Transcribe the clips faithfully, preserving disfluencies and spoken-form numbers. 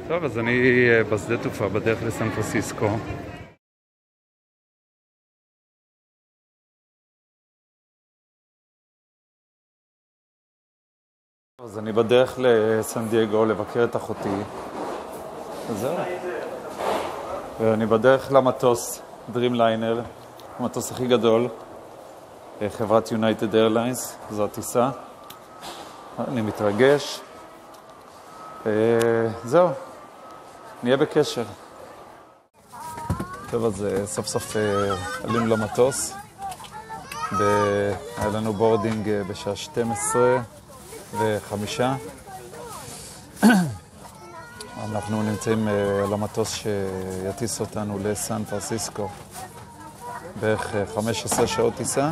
טוב, אז אני בשדה תעופה בדרך לסן פרנסיסקו. אז אני בדרך לסן דייגו לבקר את אחותי. וזהו. ואני בדרך למטוס, דרימליינר, המטוס הכי גדול, חברת יונייטד איירליינס, זו הטיסה. אני מתרגש. זהו, נהיה בקשר. טוב, אז סוף סוף עלינו למטוס. היה לנו בורדינג בשעה שתים עשרה וחמישה. אנחנו נמצאים על המטוס שיטיס אותנו לסן פרנסיסקו. בערך חמש עשרה שעות טיסה.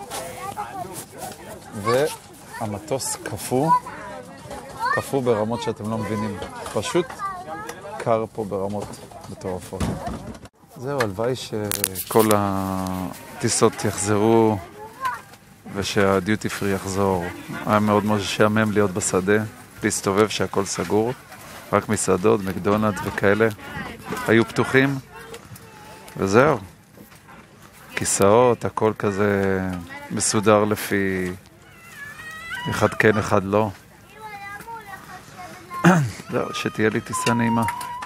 והמטוס קפוא. קפוא ברמות שאתם לא מבינים. פשוט קר פה ברמות מטורפות. זהו, הלוואי שכל הטיסות יחזרו ושהדיוטי פרי יחזור. היה מאוד משעמם להיות בשדה, להסתובב שהכל סגור. רק מסעדות, מקדונלד וכאלה היו פתוחים. וזהו. כיסאות, הכל כזה מסודר לפי אחד כן, אחד לא. זהו, שתהיה לי טיסה נעימה.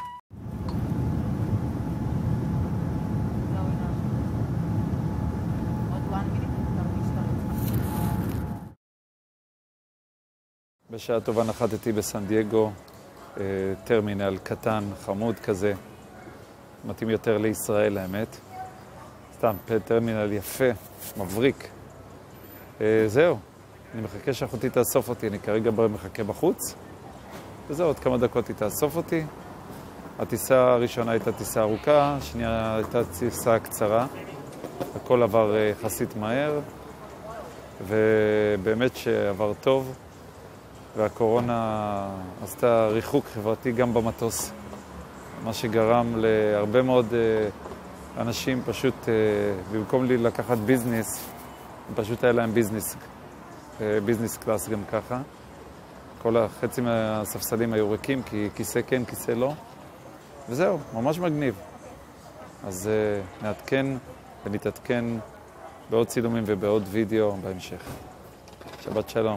בשעה טובה נחתתי בסן דייגו, טרמינל קטן, חמוד כזה, מתאים יותר לישראל האמת. סתם, טרמינל יפה, מבריק. זהו, אני מחכה שאחותי תאסוף אותי, אני כרגע מחכה בחוץ. וזהו, עוד כמה דקות היא תאסוף אותי. הטיסה הראשונה הייתה טיסה ארוכה, השנייה הייתה טיסה קצרה. הכל עבר יחסית מהר, ובאמת שעבר טוב. והקורונה עשתה ריחוק חברתי גם במטוס, מה שגרם להרבה מאוד אנשים פשוט, במקום לי לקחת ביזנס, פשוט היה להם ביזנס, ביזנס קלאס גם ככה. כל החצי מהספסלים היו ריקים, כי כיסא כן, כיסא לא. וזהו, ממש מגניב. אז נעדכן ונתעדכן בעוד צילומים ובעוד וידאו בהמשך. שבת שלום.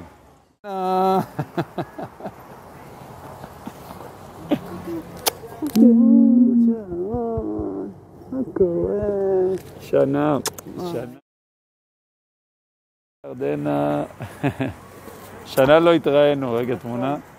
שנה, שנה. ירדנה. שנה לא התראינו, רגע תמונה.